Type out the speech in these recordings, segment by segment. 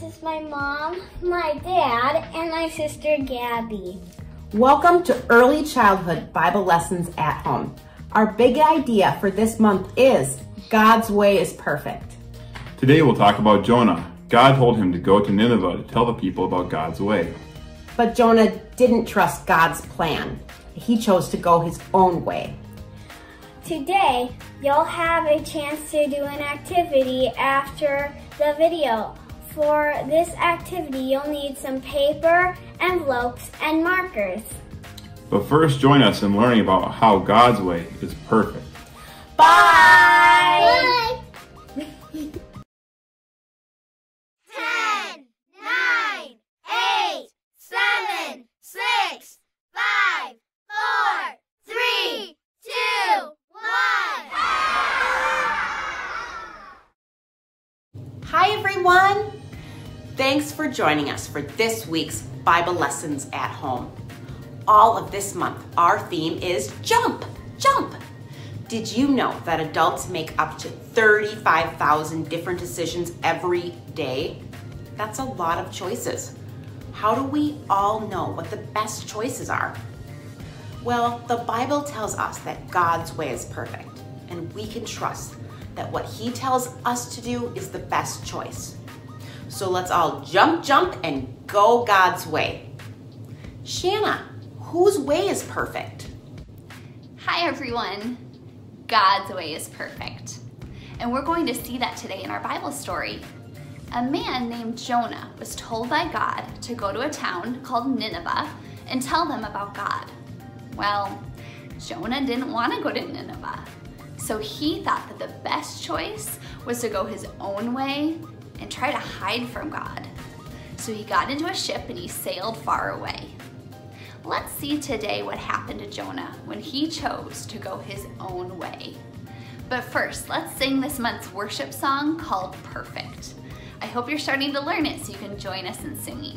is my mom, my dad, and my sister Gabby. Welcome to Early Childhood Bible Lessons at Home. Our big idea for this month is God's way is perfect. Today we'll talk about Jonah. God told him to go to Nineveh to tell the people about God's way. But Jonah didn't trust God's plan. He chose to go his own way. Today, you'll have a chance to do an activity after the video. For this activity, you'll need some paper, envelopes, and markers. But first, join us in learning about how God's way is perfect. Bye! 10, 9, 8, 7, 6, 5, 4, 3, 2, 1. Hi everyone! Thanks for joining us for this week's Bible Lessons at Home. All of this month, our theme is jump, jump. Did you know that adults make up to 35,000 different decisions every day? That's a lot of choices. How do we all know what the best choices are? Well, the Bible tells us that God's way is perfect, and we can trust that what He tells us to do is the best choice. So let's all jump, jump, and go God's way. Shanna, whose way is perfect? Hi everyone. God's way is perfect. And we're going to see that today in our Bible story. A man named Jonah was told by God to go to a town called Nineveh and tell them about God. Well, Jonah didn't want to go to Nineveh. So he thought that the best choice was to go his own way and try to hide from God. So he got into a ship and he sailed far away. Let's see today what happened to Jonah when he chose to go his own way. But first, let's sing this month's worship song called Perfect. I hope you're starting to learn it so you can join us in singing.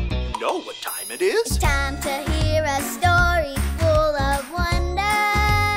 Know what time it is? It's time to hear a story full of wonder.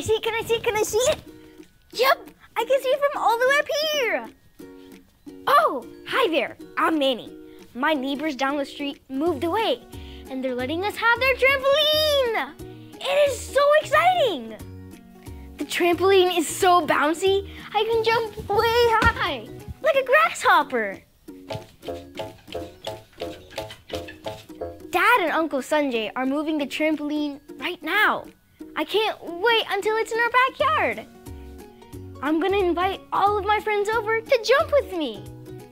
see it? Can I see it? Can I see it? Yep, I can see it from all the way up here. Oh, hi there. I'm Manny. My neighbors down the street moved away, and they're letting us have their trampoline. It is so exciting. The trampoline is so bouncy, I can jump way high, like a grasshopper. Dad and Uncle Sanjay are moving the trampoline right now. I can't wait until it's in our backyard. I'm gonna invite all of my friends over to jump with me.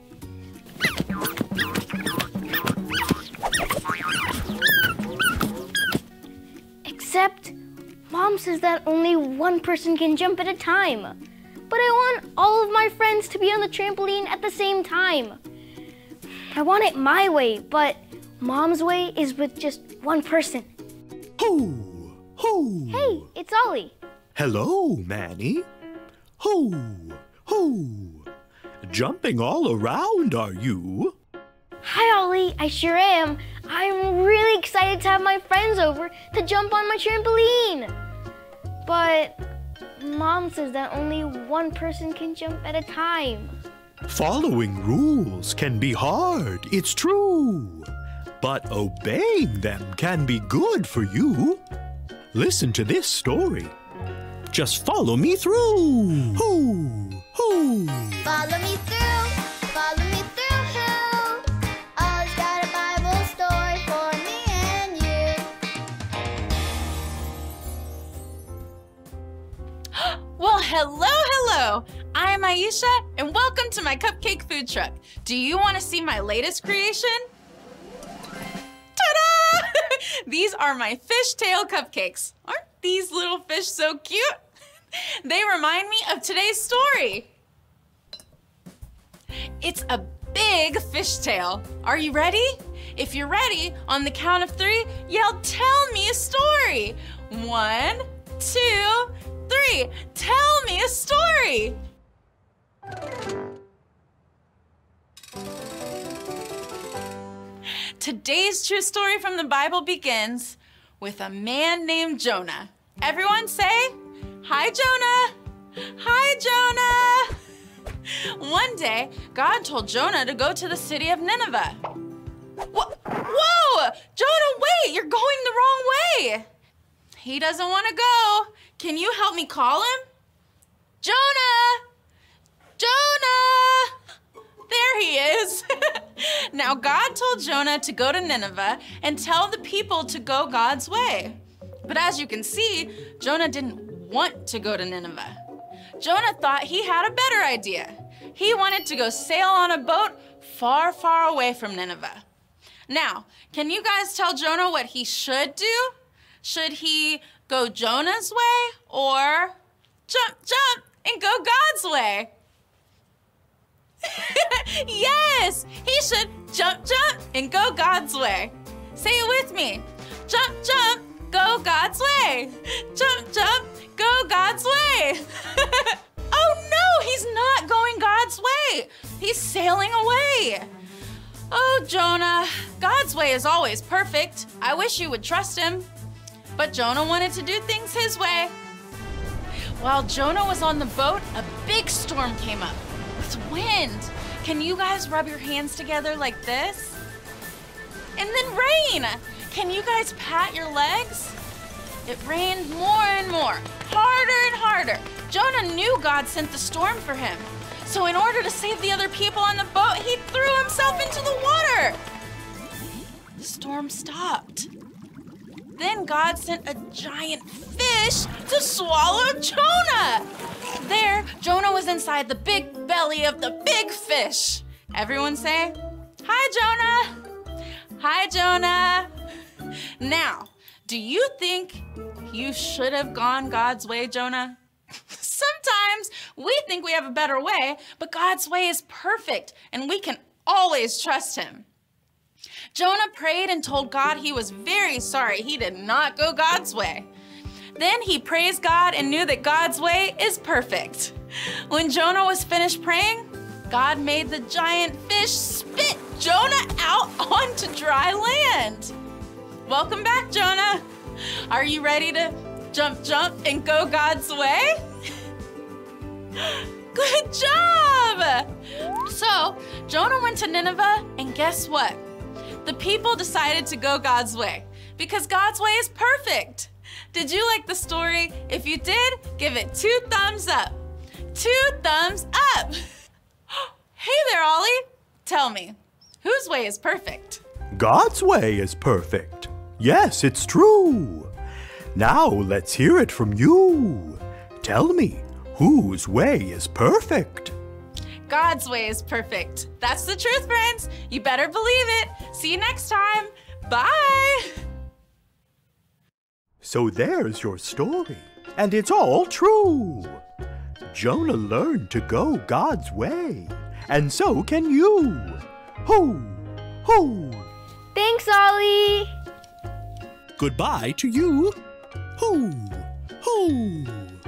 Except, Mom says that only one person can jump at a time. But I want all of my friends to be on the trampoline at the same time. I want it my way, but Mom's way is with just one person. Ho! Ho! Hey, it's Ollie. Hello, Manny. Ho! Ho! Jumping all around, are you? Hi, Ollie. I sure am. I'm really excited to have my friends over to jump on my trampoline. But Mom says that only one person can jump at a time. Following rules can be hard, it's true. But obeying them can be good for you. Listen to this story. Just follow me through. Ho! Ho! Follow me through, follow me through, who? Ollie's got a Bible story for me and you. Well, hello! I'm Aisha, and welcome to my cupcake food truck. Do you want to see my latest creation? Ta-da! These are my fishtail cupcakes. Aren't these little fish so cute? They remind me of today's story. It's a big fishtail. Are you ready? If you're ready, on the count of 3, yell, "Tell me a story." 1, 2, 3. Tell me a story. Today's true story from the Bible begins with a man named Jonah. Everyone say, "Hi, Jonah." Hi, Jonah. One day, God told Jonah to go to the city of Nineveh. Whoa! Jonah, wait! You're going the wrong way. He doesn't want to go. Can you help me call him? Jonah! Jonah! There he is. Now, God told Jonah to go to Nineveh and tell the people to go God's way. But as you can see, Jonah didn't want to go to Nineveh. Jonah thought he had a better idea. He wanted to go sail on a boat far, far away from Nineveh. Now, can you guys tell Jonah what he should do? Should he go Jonah's way or jump and go God's way? Yes, he should jump and go God's way. Say it with me. Jump, go God's way. Jump, go God's way. Oh no, he's not going God's way. He's sailing away. Oh, Jonah, God's way is always perfect. I wish you would trust him. But Jonah wanted to do things his way. While Jonah was on the boat, a big storm came up with wind. Can you guys rub your hands together like this? And then rain. Can you guys pat your legs? It rained more and more, harder and harder. Jonah knew God sent the storm for him. So in order to save the other people on the boat, he threw himself into the water. The storm stopped. Then God sent a giant fish to swallow Jonah. There, Jonah was inside the big belly of the big fish. Everyone say, "Hi, Jonah." Hi, Jonah. Now, do you think you should have gone God's way, Jonah? Sometimes we think we have a better way, but God's way is perfect, and we can always trust him. Jonah prayed and told God he was very sorry he did not go God's way. Then he praised God and knew that God's way is perfect. When Jonah was finished praying, God made the giant fish spit Jonah out onto dry land. Welcome back, Jonah. Are you ready to Jump, jump, and go God's way? Good job! So, Jonah went to Nineveh, and guess what? The people decided to go God's way because God's way is perfect. Did you like the story? If you did, give it 2 thumbs up. 2 thumbs up! Hey there, Ollie. Tell me, whose way is perfect? God's way is perfect. Yes, it's true. Now let's hear it from you. Tell me, whose way is perfect? God's way is perfect. That's the truth, friends. You better believe it. See you next time. Bye. So there's your story, and it's all true. Jonah learned to go God's way, and so can you. Ho, ho. Thanks, Ollie. Goodbye to you. Ho, ho.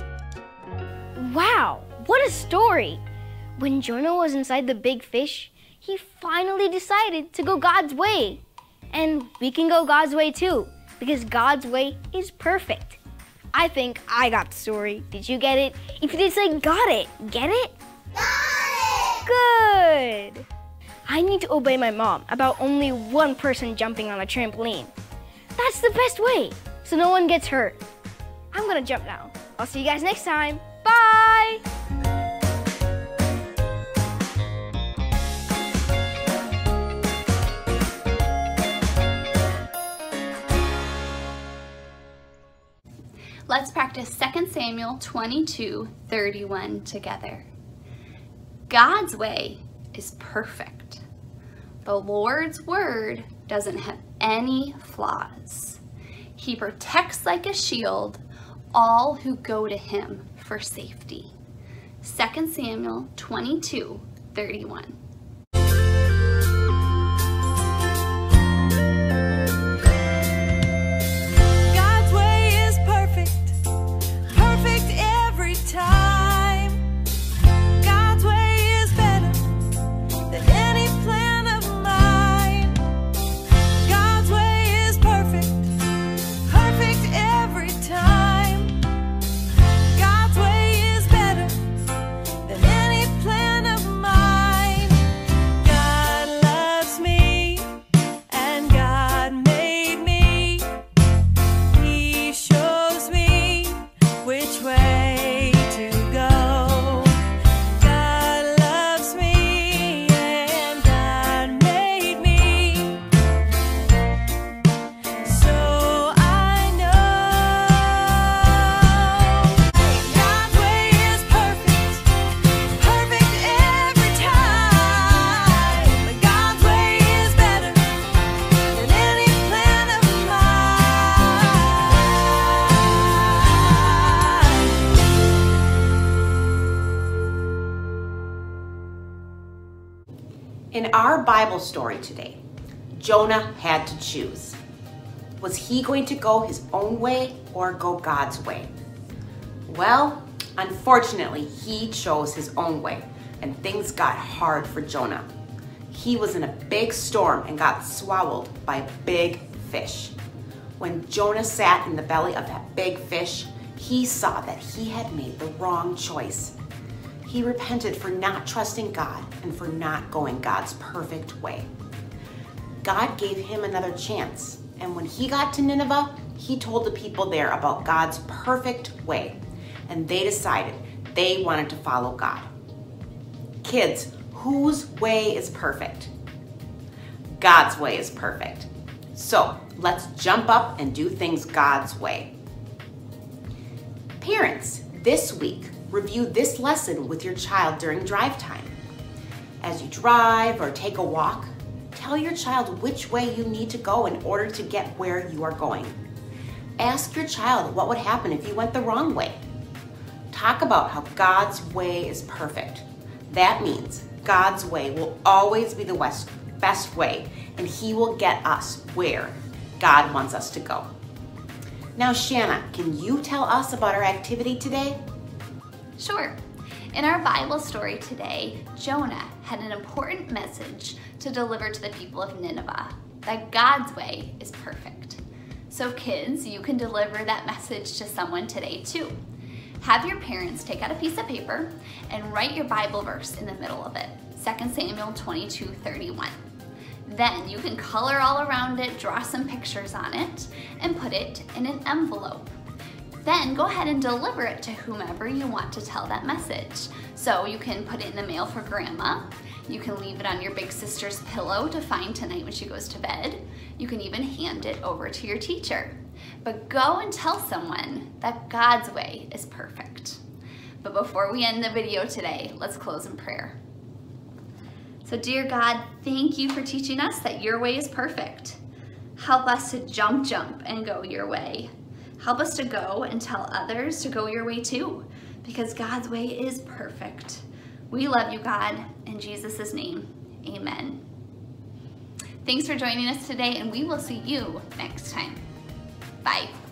Wow, what a story. When Jonah was inside the big fish, he finally decided to go God's way. And we can go God's way too, because God's way is perfect. I think I got the story. Did you get it? If you did, say got it. Get it? Got it! Good. I need to obey my mom about only one person jumping on a trampoline. That's the best way, so no one gets hurt. I'm gonna jump now. I'll see you guys next time. Bye! Let's practice 2 Samuel 22:31 together. God's way is perfect. The Lord's word doesn't have any flaws. He protects like a shield all who go to him for safety. 2 Samuel 22:31. In our Bible story today, Jonah had to choose. Was he going to go his own way or go God's way? Well, unfortunately, he chose his own way, and things got hard for Jonah. He was in a big storm and got swallowed by a big fish. When Jonah sat in the belly of that big fish, he saw that he had made the wrong choice. He repented for not trusting God and for not going God's perfect way. God gave him another chance, and when he got to Nineveh, he told the people there about God's perfect way, and they decided they wanted to follow God. Kids, whose way is perfect? God's way is perfect. So let's jump up and do things God's way. Parents, this week, review this lesson with your child during drive time. As you drive or take a walk, tell your child which way you need to go in order to get where you are going. Ask your child what would happen if you went the wrong way. Talk about how God's way is perfect. That means God's way will always be the best way, and He will get us where God wants us to go. Now, Shanna, can you tell us about our activity today? Sure. In our Bible story today, Jonah had an important message to deliver to the people of Nineveh, that God's way is perfect. So kids, you can deliver that message to someone today too. Have your parents take out a piece of paper and write your Bible verse in the middle of it, 2 Samuel 22:31. Then you can color all around it, draw some pictures on it, and put it in an envelope. Then go ahead and deliver it to whomever you want to tell that message. So you can put it in the mail for grandma. You can leave it on your big sister's pillow to find tonight when she goes to bed. You can even hand it over to your teacher. But go and tell someone that God's way is perfect. But before we end the video today, let's close in prayer. So dear God, thank you for teaching us that your way is perfect. Help us to jump and go your way. Help us to go and tell others to go your way too, because God's way is perfect. We love you, God. In Jesus' name, amen. Thanks for joining us today, and we will see you next time. Bye.